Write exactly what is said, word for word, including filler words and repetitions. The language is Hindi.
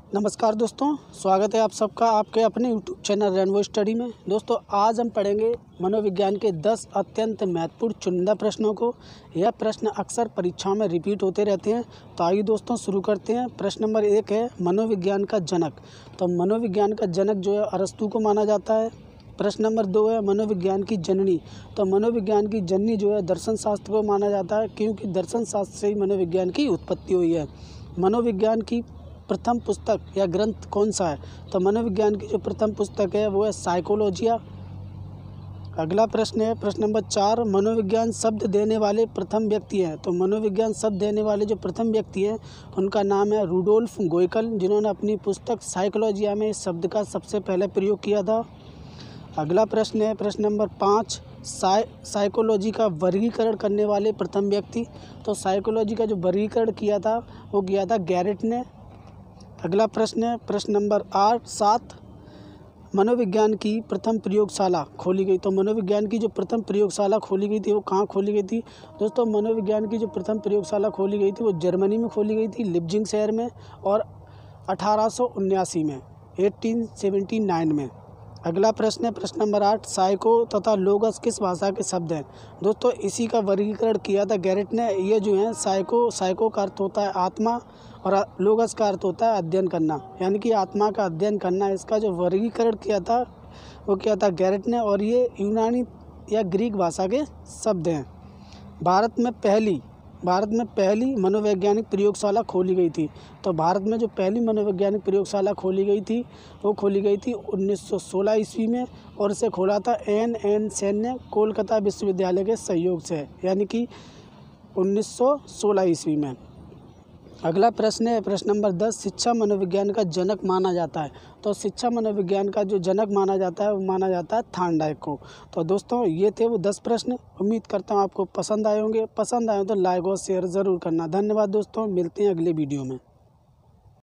नमस्कार दोस्तों, स्वागत है आप सबका आपके अपने यूट्यूब चैनल रेनबो स्टडी में। दोस्तों आज हम पढ़ेंगे मनोविज्ञान के दस अत्यंत महत्वपूर्ण चुनिंदा प्रश्नों को। यह प्रश्न अक्सर परीक्षाओं में रिपीट होते रहते हैं। तो आइए दोस्तों शुरू करते हैं। प्रश्न नंबर एक है मनोविज्ञान का जनक। तो मनोविज्ञान का जनक जो है अरस्तू को माना जाता है। प्रश्न नंबर दो है मनोविज्ञान की जननी। तो मनोविज्ञान की जननी जो है दर्शन शास्त्र को माना जाता है, क्योंकि दर्शन शास्त्र से ही मनोविज्ञान की उत्पत्ति हुई है। मनोविज्ञान की प्रथम पुस्तक या ग्रंथ कौन सा है? तो मनोविज्ञान की जो प्रथम पुस्तक है वो है साइकोलॉजिया। अगला प्रश्न है प्रश्न नंबर चार, मनोविज्ञान शब्द देने वाले प्रथम व्यक्ति हैं। तो मनोविज्ञान शब्द देने वाले जो प्रथम व्यक्ति हैं उनका नाम है रुडोल्फ गोयकल, जिन्होंने अपनी पुस्तक साइकोलॉजिया में इस शब्द का सबसे पहले प्रयोग किया था। अगला प्रश्न है प्रश्न नंबर पाँच, साइ साइकोलॉजी का वर्गीकरण करने वाले प्रथम व्यक्ति। तो साइकोलॉजी का जो वर्गीकरण किया था वो किया था गैरेट ने। अगला प्रश्न है प्रश्न नंबर आठ सात, मनोविज्ञान की प्रथम प्रयोगशाला खोली गई। तो मनोविज्ञान की जो प्रथम प्रयोगशाला खोली गई थी वो कहाँ खोली गई थी? दोस्तों मनोविज्ञान की जो प्रथम प्रयोगशाला खोली गई थी वो जर्मनी में खोली गई थी, लिप्जिंग शहर में, और अठारह सौ उन्यासी में अठारह सौ उन्यासी में। अगला प्रश्न है प्रश्न नंबर आठ, साइको तथा लोगस किस भाषा के शब्द हैं? दोस्तों इसी का वर्गीकरण किया था गैरेट ने। ये जो है साइको साइको का अर्थ होता है आत्मा और लोगस का अर्थ होता है अध्ययन करना, यानी कि आत्मा का अध्ययन करना। इसका जो वर्गीकरण किया था वो किया था गैरेट ने, और ये यूनानी या ग्रीक भाषा के शब्द हैं। भारत में पहली भारत में पहली मनोवैज्ञानिक प्रयोगशाला खोली गई थी। तो भारत में जो पहली मनोवैज्ञानिक प्रयोगशाला खोली गई थी वो खोली गई थी उन्नीस सौ सोलह ईस्वी में, और इसे खोला था एन एन सेन ने कोलकाता विश्वविद्यालय के सहयोग से, यानी कि उन्नीस सौ सोलह ईस्वी में। अगला प्रश्न है प्रश्न नंबर दस, शिक्षा मनोविज्ञान का जनक माना जाता है। तो शिक्षा मनोविज्ञान का जो जनक माना जाता है वो माना जाता है थॉर्नडाइक को। तो दोस्तों ये थे वो दस प्रश्न। उम्मीद करता हूँ आपको पसंद आए होंगे। पसंद आए तो लाइक और शेयर ज़रूर करना। धन्यवाद दोस्तों, मिलते हैं अगले वीडियो में।